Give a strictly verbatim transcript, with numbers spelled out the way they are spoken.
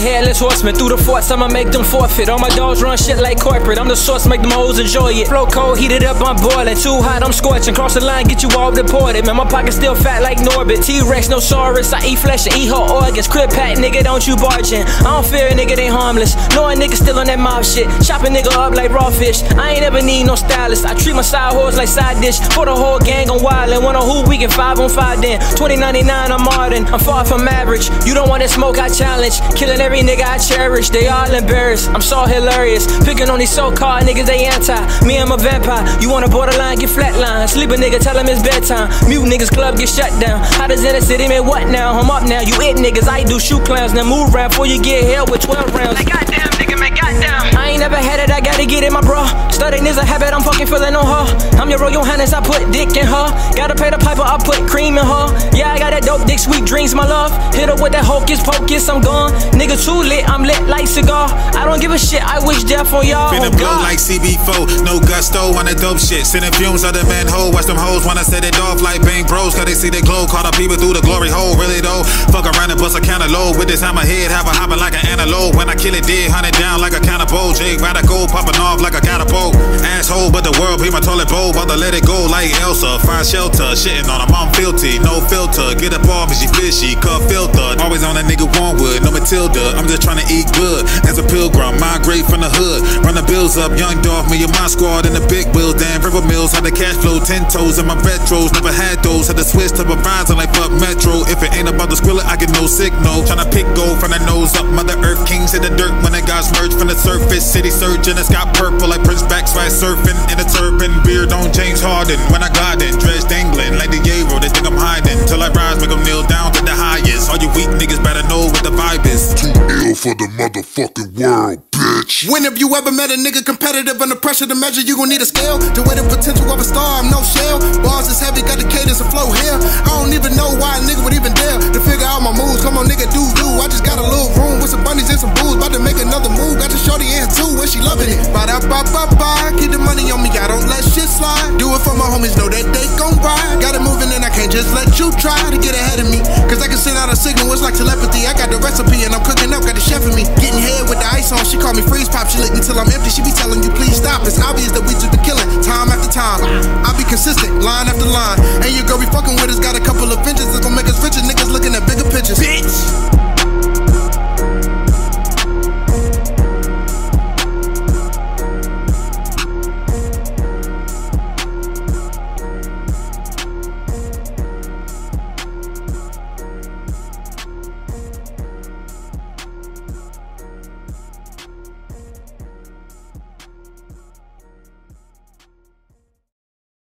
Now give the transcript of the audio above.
headless horseman. Through the forts, I'ma make them forfeit. All my dogs run shit like corporate. I'm the source, make them hoes enjoy it. Flow cold, heated up, I'm boiling. Too hot, I'm scorching. Cross the line, get you all deported. Man, my pocket's still fat like Norbit. T-Rex, no Saurus. I eat flesh and eat her organs. Crib pack, nigga, don't you barge in. I don't fear a nigga, they harmless. Know a nigga still on that mob shit. Chop a nigga up like raw fish. I ain't ever need no stylist. I treat my side hoes like side dish. For the whole gang on wildin'. One on who we can five on five then. twenty ninety-nine, I'm Martin. I'm far from average. You don't want that smoke, I challenge. Killing every nigga I cherish. They all embarrassed. I'm so hilarious. Picking on these so-called niggas, they anti. Me, I'm a vampire. You want a borderline, get flatline. Sleep a nigga, tell him it's bedtime. Mute niggas, club get shut down. How does in the city, man, what now? I'm up now. You it niggas, I do shoot clowns. Now move round before you get held with twelve rounds. Like goddamn nigga, man, goddamn. I ain't never had it, I gotta get it, my bro. Studying is a habit, I'm fucking feeling on her. I'm your Royal Highness, I put dick in her. Gotta pay the piper, I put cream in her. Yeah, I got that dope dick, sweet dreams, my love. Hit her with that hocus pocus, I'm gone. Nigga too lit, I'm lit like cigar. I don't give a shit, I wish death on y'all. Finna oh, blow like C B four, no gusto on that dope shit. Sending fumes of the manhole, watch them hoes wanna set it off like bang bros. Cause they see the glow, call the people through the glory hole. Really though, fuck around and bust a cantaloupe. With this on my head, have a hopping like an antelope. When I kill it dead, hunt it down like a cannibal. Jake radical, popping off like a catapult. Asshole, but the world be my toilet bowl. About to let it go like Elsa. Find shelter, shitting on them, I'm filthy. No filter, get up off me, she fishy, cut filter. Always on that nigga Warnwood, no Matilda. I'm just trying to eat good. As a pilgrim, migrate from the hood. Run the bills up, young Dolph, me and my squad in the big wheels. Damn, River Mills had the cash flow, ten toes in my retros. Never had those, had to switch to Verizon like fuck Metro. If it ain't about the squilla, I get no signal. Tryna pick gold from the nose up. Mother Earth kings in the dirt when they got merged from the surface. City surgeon, it's got purple like Prince backside surfing in a turban. Beard on James Harden when I got in, dressed dangling like the Yaro. They think I'm hiding till I rise, make them kneel down to the highest. All you weak niggas better know what the vibe is. Too ill for the motherfucking world, bitch. When have you ever met a nigga competitive under pressure to measure? You gon' need a scale to weigh the potential of a star. I'm no shell. Bars is heavy, got the cadence and flow here. I don't even know why a nigga would even dare to figure out my moves. Come on, nigga, do you? I just got a little room with some bunnies and some booze. About to make another move. Got the shorty in too, and she loving it. Ba da ba ba ba. Keep the money on me, I don't let shit slide. Do it for my homies, know that they gon' ride. Got it moving and I can't just let you try to get ahead of me. Cause I can send out a signal, it's like telepathy. I got the recipe and I'm cooking up, got the chef in me. Getting head with the ice on, she call me freeze pop. She lick me till I'm empty, she be telling you please stop. It's obvious that we just been killing, time after time. I be consistent, line after line. And your girl be fucking with us, got a couple of vengeance that's gon' make us richer.